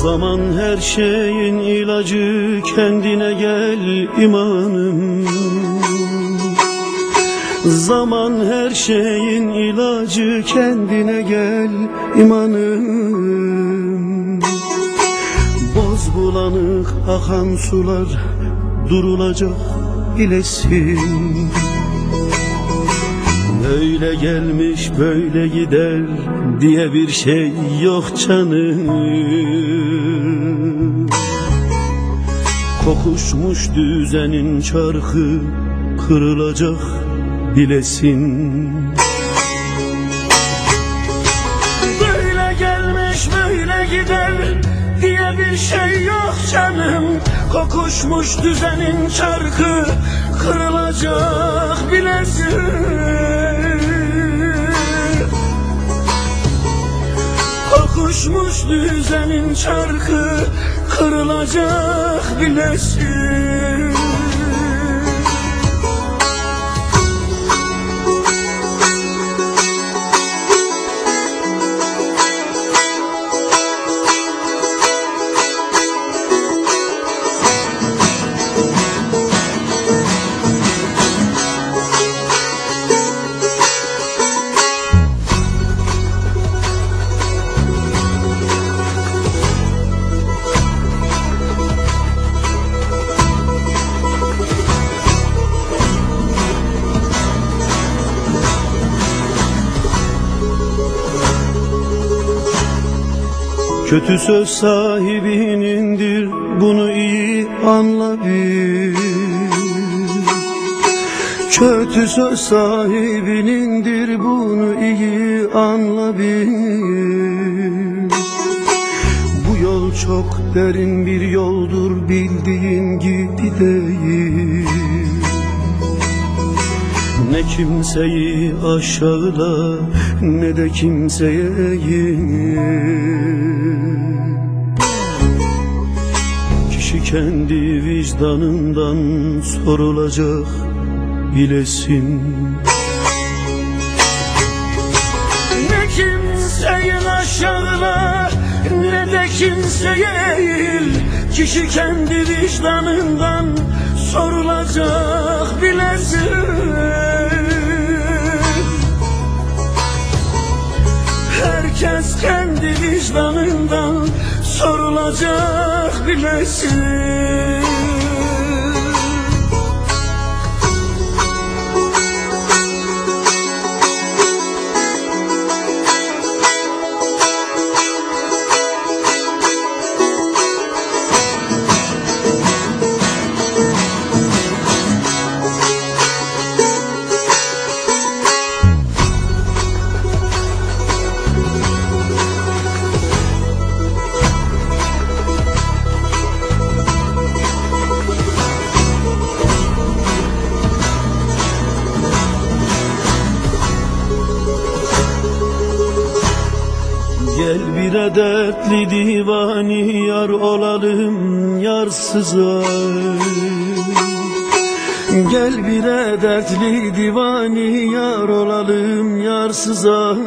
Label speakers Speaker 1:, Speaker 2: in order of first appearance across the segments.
Speaker 1: Zaman her şeyin ilacı, kendine gel imanım. Zaman her şeyin ilacı, kendine gel imanım. Boz bulanık akan sular durulacak bilesin. Böyle gelmiş böyle gider diye bir şey yok canım. Kokuşmuş düzenin çarkı kırılacak bilesin. Böyle gelmiş böyle gider diye bir şey yok canım. Kokuşmuş düzenin çarkı kırılacak bilesin. Kokuşmuş düzenin çarkı kırılacak bilesin. Kötü söz sahibinindir, bunu iyi anla bil. Kötü söz sahibinindir, bunu iyi anla bil. Bu yol çok derin bir yoldur, bildiğin gibi değil. Ne kimseyi aşağıla, ne de kimseye eğil. Kişi kendi vicdanından sorulacak bilesin. Ne kimseyi aşağıla, ne de kimseye eğil. Kişi kendi vicdanından sorulacak bilesin. Herkes kendi vicdanından sorulacak bilesin. Gel bir dertli divani yar olalım yarsıza. Gel bir dertli divani yar olalım yarsıza.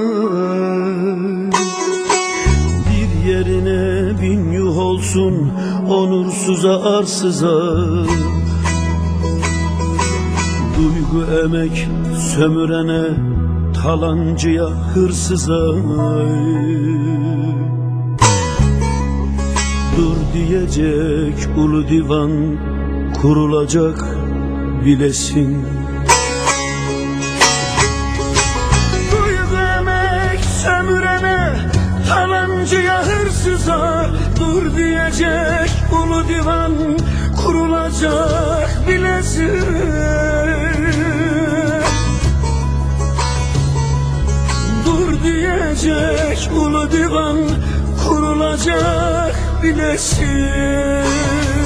Speaker 1: Bir yerine bin yuh olsun onursuza arsıza. Duygu emek sömürene, talancıya hırsıza. Dur diyecek ulu divan kurulacak bilesin. Duygu emek sömürene, talancıya hırsıza. Dur diyecek ulu divan kurulacak bilesin. Diyecek ulu divan kurulacak bilesin.